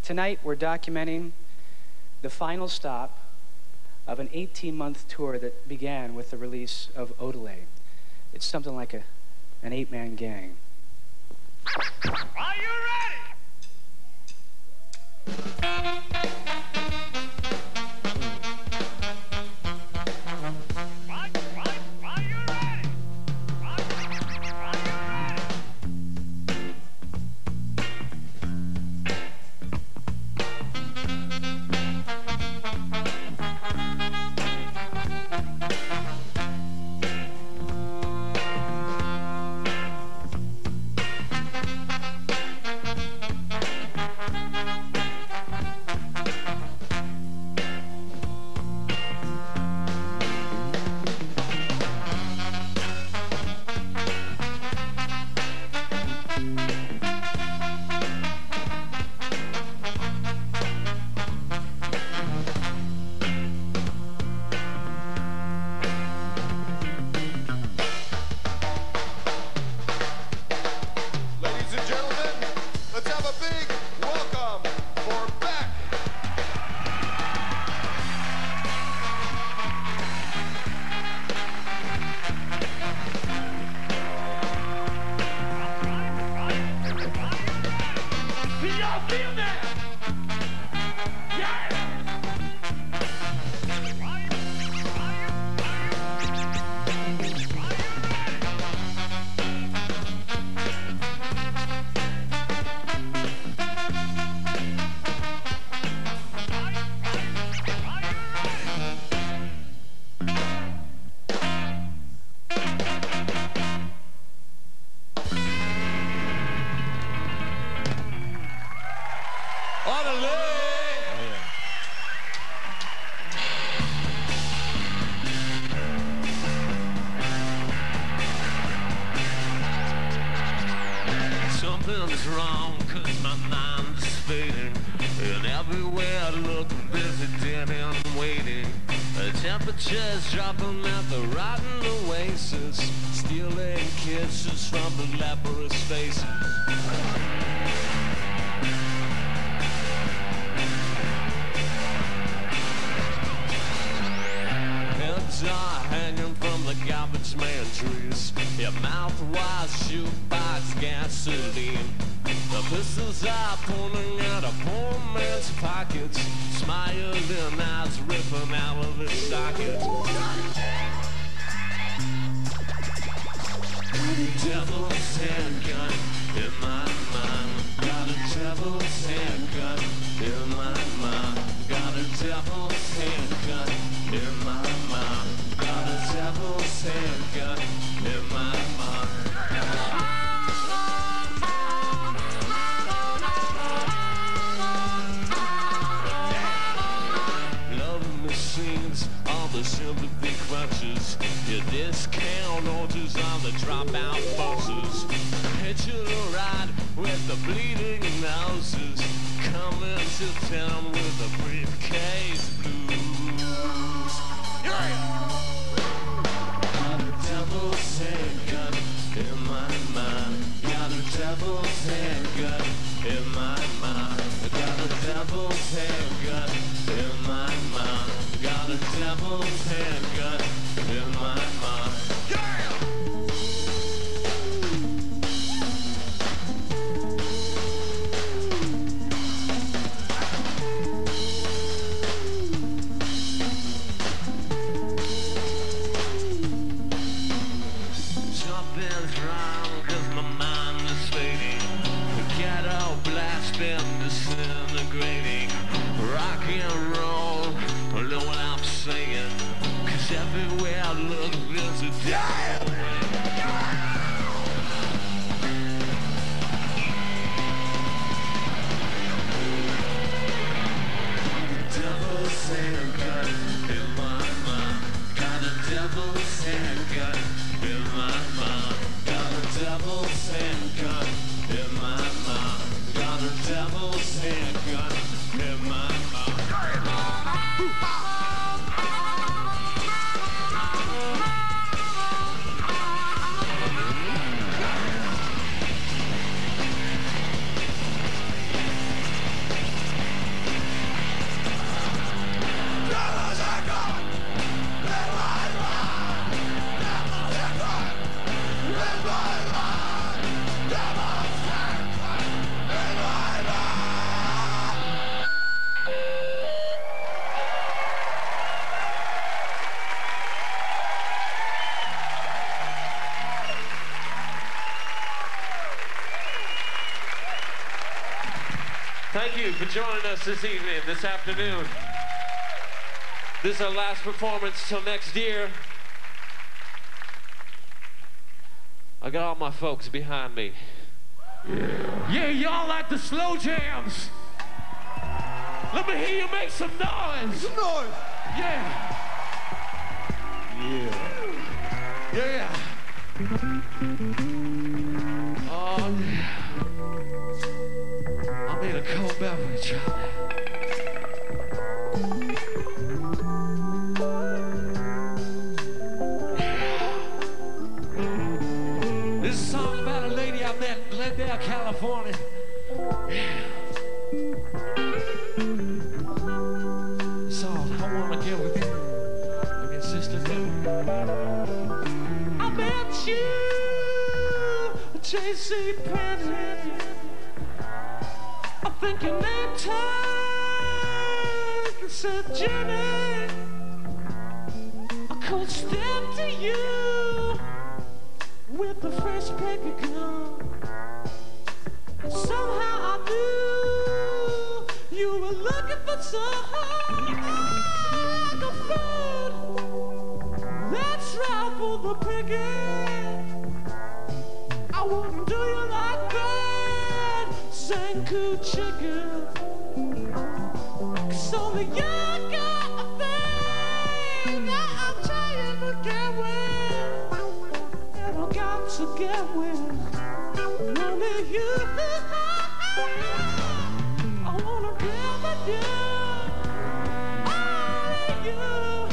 Tonight, we're documenting the final stop of an 18-month tour that began with the release of Odelay. It's something like an 8-man gang. Are you ready? Something's wrong, 'cause my mind is fading, and everywhere I look there's a dead end waiting. The temperature's dropping at the rotten oasis, stealing kisses from the leprous faces. Heads are hanging from the garbage man trees, your mouth wide shoebox gasoline. The pistols are pulling out of poor man's pockets, smiling eyes ripping out of his sockets. Devil's handgun in my mind, got a devil's handgun in my mind, got a devil's handgun in my mind, got a devil's handgun in my mind. Love machines, all the sympathy crunches, your discount orders on the dropout buses. Hitching a ride with the bleeding noses, coming to town with the briefcase blues. Got a devil's handgun in my mind, got a devil's handgun in my mind, got a devil's handgun in my mind, got a devil's handgun in my mind. Something's wrong, 'cause my mind is fading, the ghetto blasting, disintegrating. Rock and roll, know what I'm saying, 'cause everywhere I look there's a damn. Devil's handgun in my mind, got a devil's handgun in my mind, got a devil's handgun in my mind, got a devil's handgun in my mind. Thank you for joining us this evening, this afternoon. This is our last performance till next year. I got all my folks behind me. Yeah, y'all like the slow jams. Let me hear you make some noise. Some noise. Yeah. Yeah. Yeah. Oh, yeah. I made a cold beverage. This is a song about a lady I met in Glendale, California. Song I wanna get with you. With your sister I met you, J.C. Penney. I think your name tag said Jenny. I could step to you with the fresh paper gun. Somehow I knew you were looking for some like a food that's right for the picking. I wouldn't do you like that, Zanku chicken. 'Cause only you got a thing that I'm trying to get with. And I got to get with only you. I wanna be with you. Only you.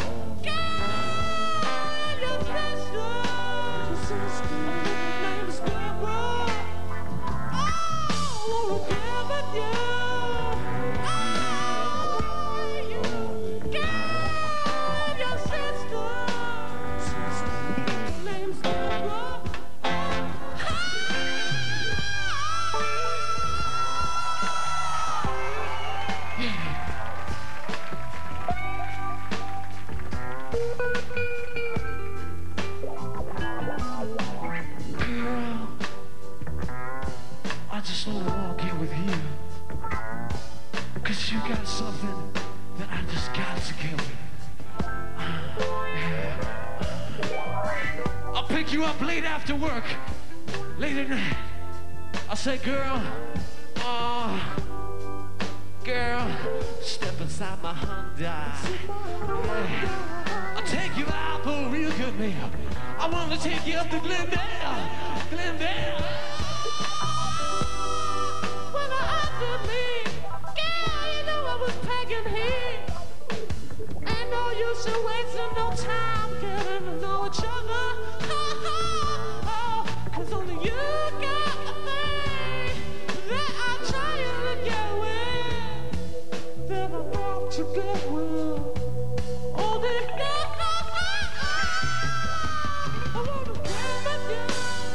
Girl, your sister. Her name is Deborah. I wanna be with you. Only you. Girl, your sister. Her name's Deborah. I just wanna get with you, 'cause you got something that I just got to get with. I'll pick you up late after work, late at night. I'll say, girl, step inside my Hyundai. Yeah. I'll take you out for a real good meal. I wanna take you up to Glendale. When I offered me, girl, you know I was pegging here. Ain't no use in wasting no time getting to know each other. Oh, 'cause only you got a thing that I'm trying to get with. That I'm about to get with. Only you. I wanna get with you.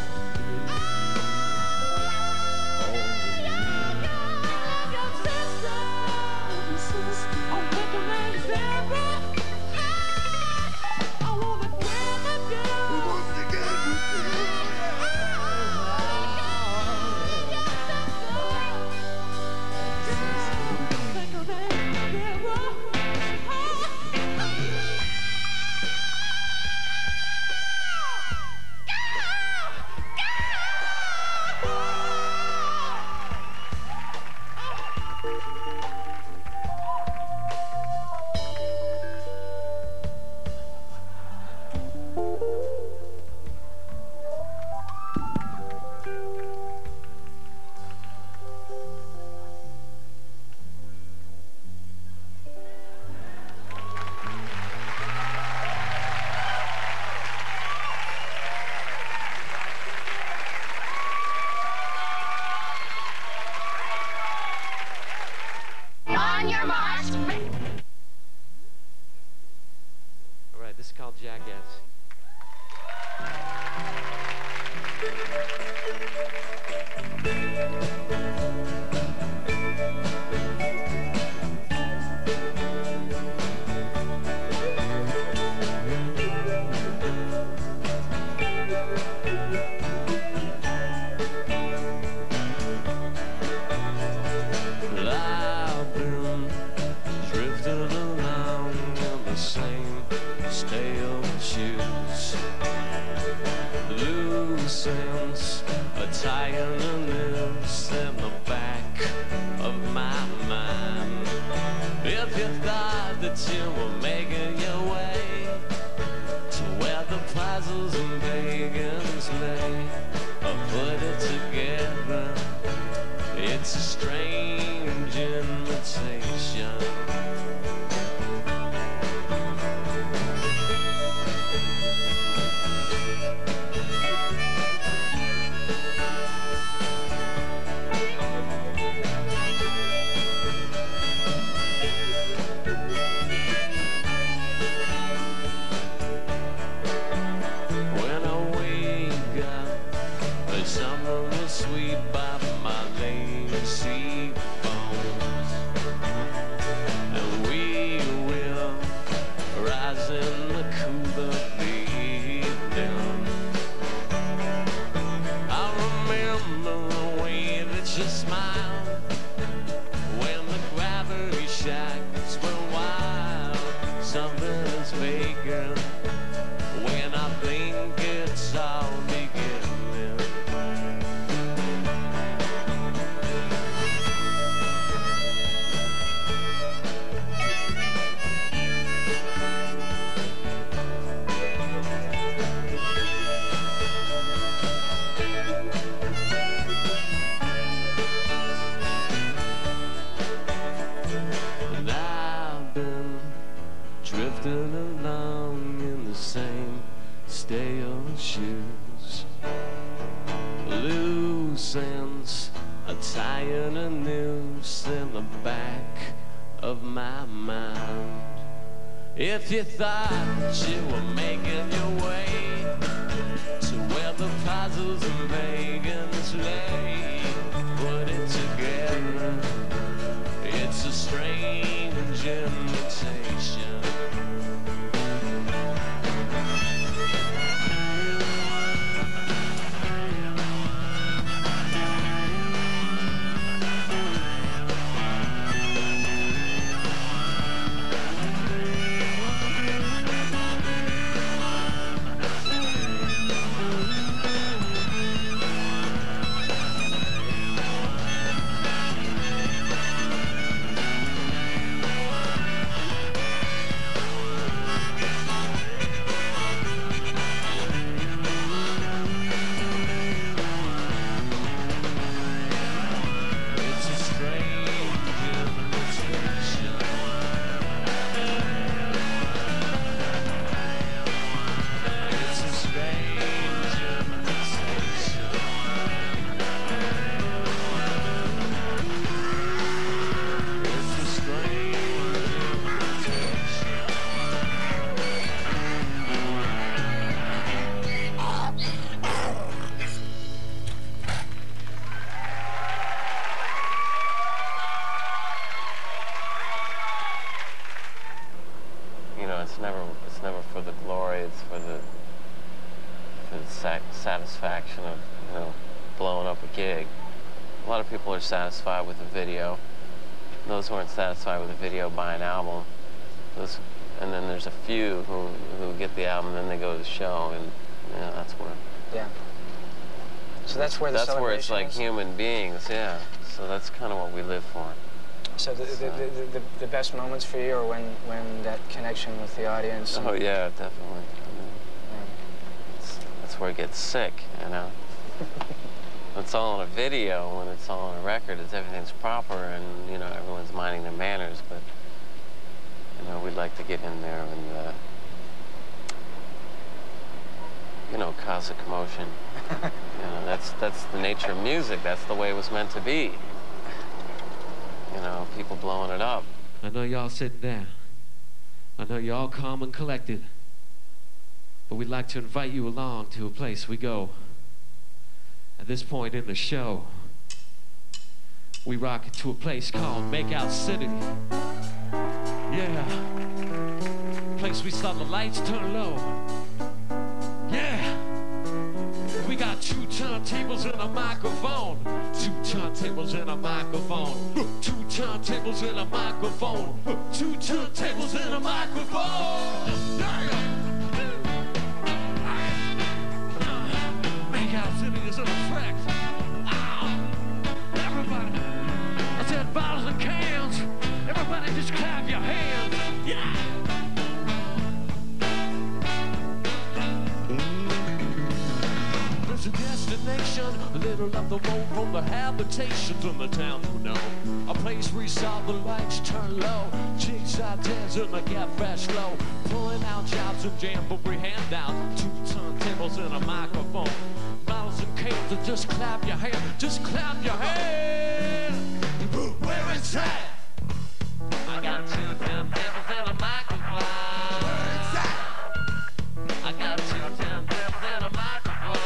On your march. All right, this is called Jackass. noose in the back of my mind. If you thought you were making your way to where the puzzles and pagans lay, put it together, it's a strange invitation. It's never for the glory. It's for the satisfaction of, you know, blowing up a gig. A lot of people are satisfied with the video. Those who aren't satisfied with the video buy an album. And then there's a few who get the album, and then they go to the show, and you know, that's where. Yeah. So that's where the celebration where it's like is? human beings, yeah. So that's kind of what we live for. So the best moments for you are when that connection with the audience? Oh yeah, definitely. That's where it gets sick, you know. It's all on a video. When it's all on a record, everything's proper, and you know, everyone's minding their manners. But you know, we'd like to get in there and you know, cause a commotion. You know, that's the nature of music. That's the way it was meant to be. You know, people blowing it up. I know y'all sitting down. I know you're all calm and collected. But we'd like to invite you along to a place we go. At this point in the show, we rock to a place called Makeout City. Yeah. Place we saw the lights turn low. Yeah. We got 2 turntables and a microphone. 2 turntables and a microphone. 2 turntables and a microphone. 2 turntables and a microphone. Makeout City is in effect. Everybody, I said bottles and cans. Everybody just clap your hands. Yeah. There's a destination, a little up the road from the habitations in the town you know. A place where you saw the lights turn low. Jigs out dancing to get fresh flow. Pulling out jobs and jamboree handout. 2 turntables and a microphone. Bottles and cans, and just clap your hand. Just clap your hand. Where it's at? I got 2 turntables and a microphone. Where it's at? I got 2 turntables and a microphone.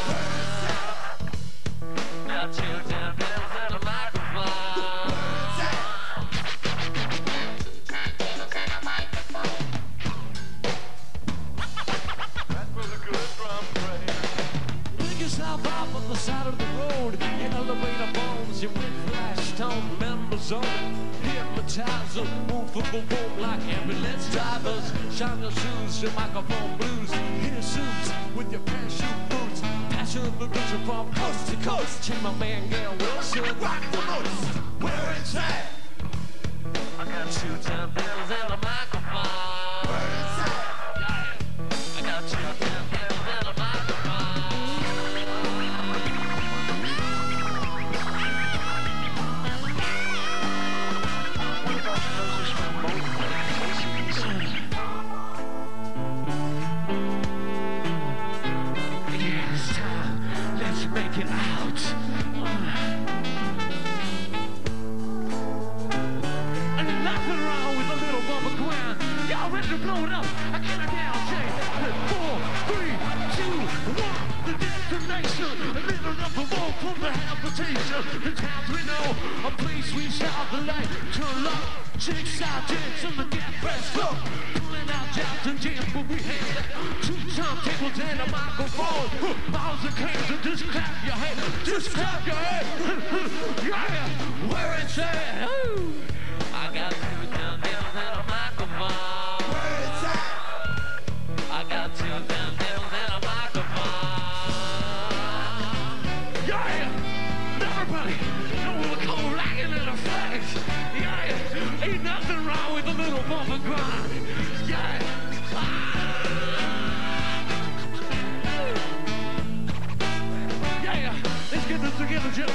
Got 2 turntables and a microphone. That was a good drum break. Pick yourself up on the side of the road. In elevator bones, you whiplash, stone members on. Hypnotizer, move for the room like ambulance drivers. Shine your shoes, your microphone blues. Hit suits with your parachute boots. Passion of the vision from coast to coast. Check my man Gail Wilson. Rock the most. Where it's at? I got 2 turntables and a microphone. Where it's at? I got 2 turntables and a microphone. What about composers from both places? Yeah, it's time. Let's make it out. when y'all ready to blow it up. I count it down, say 4, 3, 2, 1. The destination, a little number more from the habitation. The towns we know, a place we shall the light. Turn up, chicks out, dance on the gas press flow. Pulling out jobs and jams, but we had 2 turntables and a microphone. Balls and cans and just clap your hands. Just clap your hands. Yeah, where it's at. Ooh. I got 2 turntables and a microphone. Where it's at. I got 2 turntables and a microphone. Yeah, everybody, know we're cold rockin' in the flags. Yeah, ain't nothing wrong with a little bump and grind. Yeah. Yeah, let's get this together, Joe.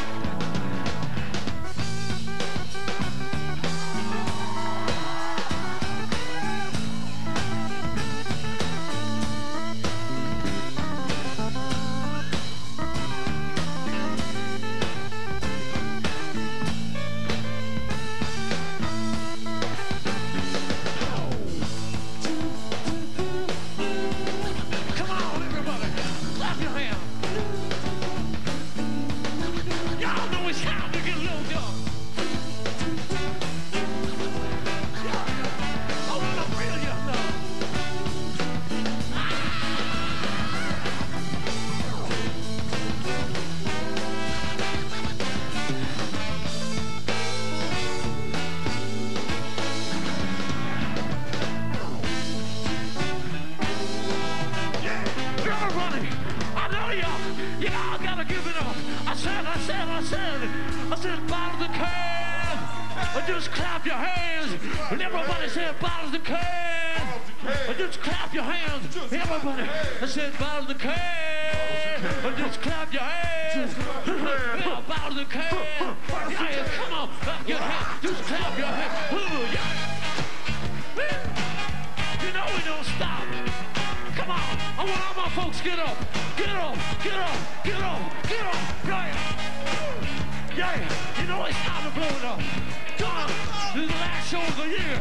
I said, bottom of the can. Just clap your hands. And everybody said, bottom of the can. Just clap your hands. Everybody. I said, bottom of the can. Just clap your hands. Yeah, bottom of the can. Yeah, come on, clap your hands. Just clap your hands. Yeah. You know we don't stop. Come on, I want all my folks get up. Get up, get up, get up, get up. Yeah. Yeah, you know it's time to blow it up. Come on, this is the last show of the year.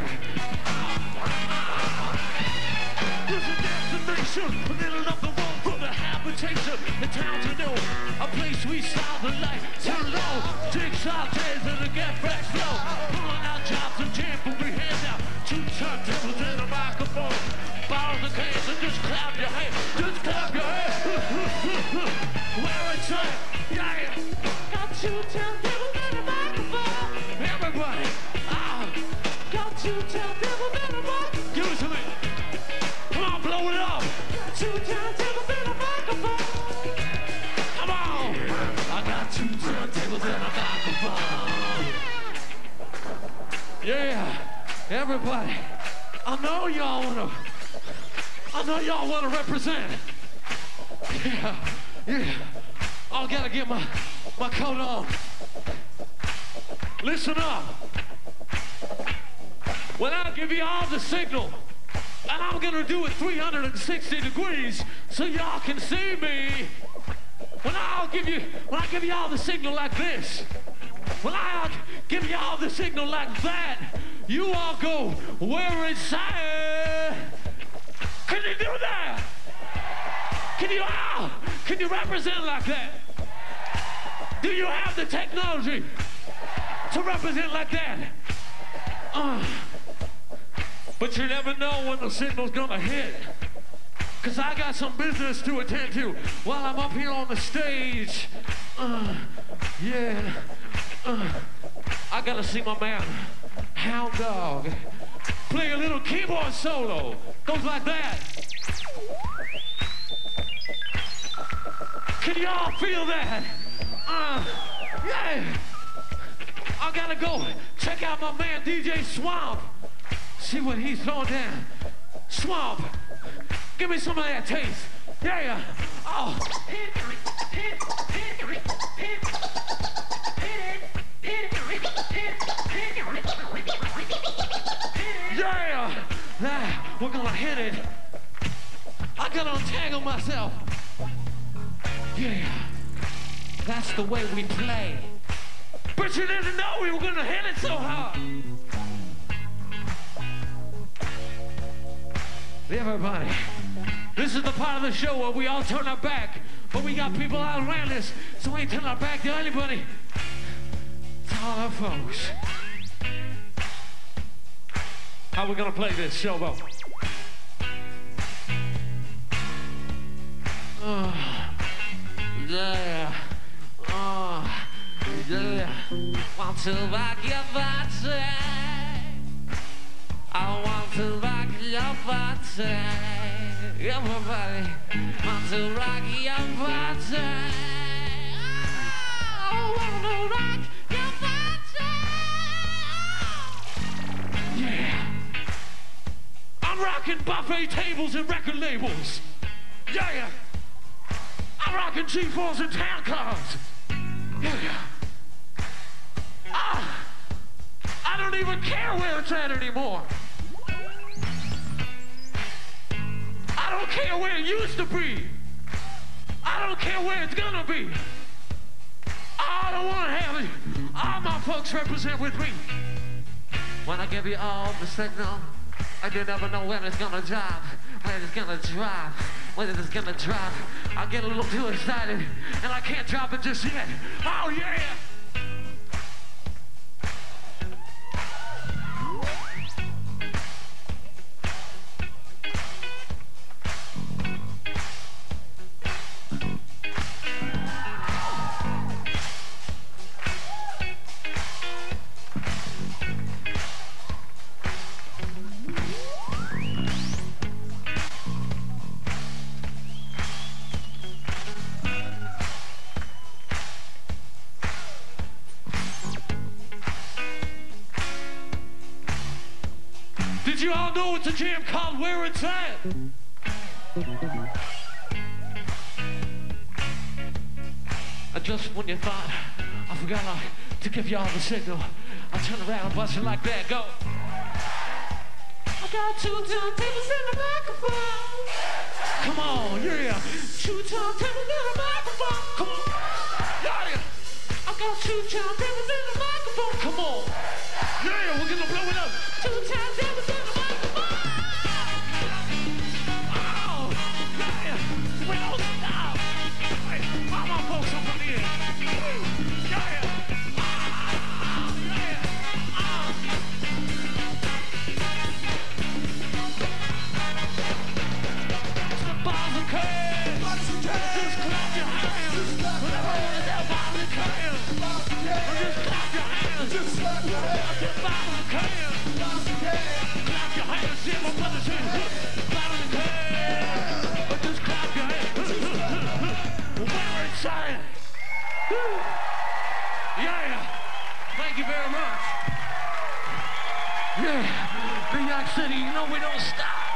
This is a destination, a little up the road from the habitation. The town to know, a place we start the light. Turn low, take sautés and the get fresh flow. Pulling out jobs and jam, but we hand out 2 turntables and a microphone. Borrow the cans and just clap your hands. Just clap your hands. Where it's at, yeah. Got 2 turntables and a microphone. Everybody, got 2 turntables and a microphone. Give it to me. Come on, blow it up. 2 turntables and a microphone. Come on. I got 2 turntables and a microphone. Yeah, everybody. I know y'all wanna represent. Yeah, yeah. I gotta get my coat on. Listen up. When I give you all the signal, and I'm gonna do it 360 degrees so y'all can see me. When I give you all the signal like this, when I give you all the signal like that, you all go where it's at. Can you do that? Can you represent like that? Do you have the technology to represent like that? But you never know when the signal's gonna hit. Cause I got some business to attend to while I'm up here on the stage. Yeah. I gotta see my man, Hound Dog, play a little keyboard solo. Goes like that. Can y'all feel that? Yeah. I gotta go check out my man DJ Swamp. See what he's throwing down. Swamp, give me some of that taste. Yeah. Oh. Yeah. We're gonna hit it. I gotta untangle myself. Yeah. That's the way we play. But you didn't know we were gonna hit it so hard. Everybody, this is the part of the show where we all turn our back, but we got people all around us, so we ain't turn our back to anybody. To all our folks. How we gonna play this, Showbo? Yeah. Yeah. Want to rock your body. I want to rock your body. Everybody want to rock your body. I want to rock your body. Yeah. I'm rocking buffet tables and record labels. Yeah. I'm rocking G4s and town cars. Yeah. I don't even care where it's at anymore. I don't care where it used to be. I don't care where it's gonna be. I don't want to have it. All my folks represent with me. When I give you all the signal, and you never know when it's gonna drop, when it's gonna drop, when it's gonna drop. I get a little too excited, and I can't drop it just yet. Oh yeah! Did you all know it's a jam called Where It's At? And just when you thought I forgot to give y'all the signal, I turn around and bust it like that. Go. I got 2 turntables in the microphone. Come on, yeah. 2 turntables in the microphone. Come on. Yeah. I got 2 turntables in the microphone. Come on. Yeah, we're gonna blow it up. 2 turntables in the microphone. Oh, yeah. We don't stop. Hey, all my folks up in the air. Yeah. Yeah, thank you very much. Yeah, New York City, you know we don't stop.